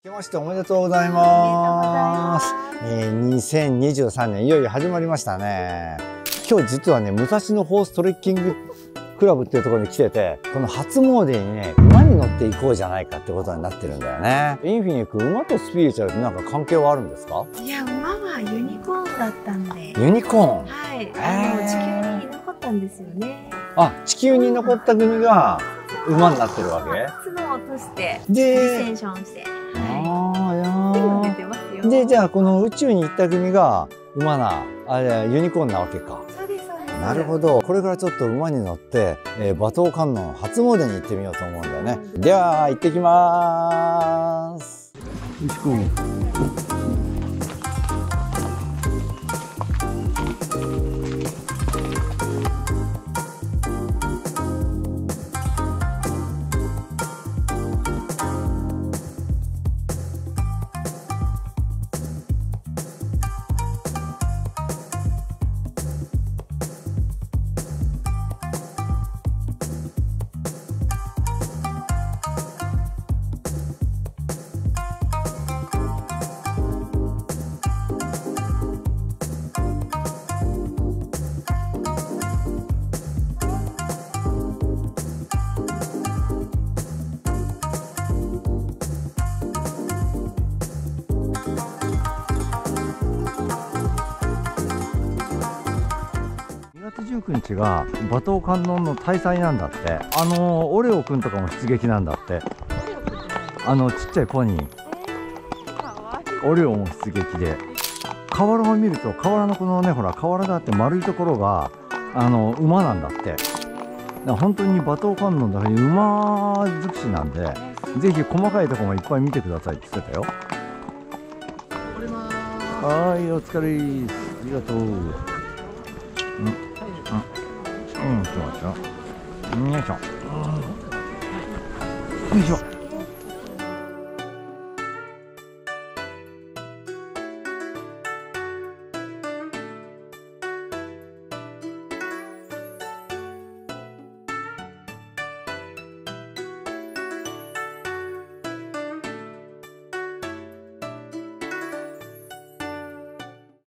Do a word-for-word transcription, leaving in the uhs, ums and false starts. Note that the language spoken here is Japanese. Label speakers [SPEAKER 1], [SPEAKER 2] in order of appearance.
[SPEAKER 1] 明けましておめでとうございます。えー、にせんにじゅうさんねんいよいよ始まりましたね。今日実はね、武蔵野ホーストレッキングクラブっていうところに来てて、この初詣にね、馬に乗っていこうじゃないかってことになってるんだよね。インフィニック、馬とスピリチュアルってなんか関係はあるんですか？
[SPEAKER 2] いや、馬はユニコーンだったんで。
[SPEAKER 1] ユニコーン。
[SPEAKER 2] はい、あの地球に残ったんですよね。
[SPEAKER 1] あ、地球に残った組が馬になってるわけ？
[SPEAKER 2] 角を落として
[SPEAKER 1] で、
[SPEAKER 2] ディセンションして。
[SPEAKER 1] ああ、いや
[SPEAKER 2] ー。出てますよ。
[SPEAKER 1] で、じゃあこの宇宙に行った組が馬な、あれユニコーンなわけか。
[SPEAKER 2] そうですそうです。
[SPEAKER 1] なるほど。これからちょっと馬に乗って、えー、馬頭観音初詣に行ってみようと思うんだよね。では行ってきまーす。よしこ。にがつじゅうくにちが馬頭観音の大祭なんだって。あのー、オレオくんとかも出撃なんだって。あのちっちゃいポニー、オレオも出撃で、河原を見ると河原のこのね、ほら河原だって丸いところがあの馬なんだって。だから本当に馬頭観音だから馬尽くしなんで、ぜひ細かいところもいっぱい見てくださいって言ってたよ。はい、お疲れーす。ありがとう。うん、うん、うん、そうでしょ。よいしょ。よいしょ。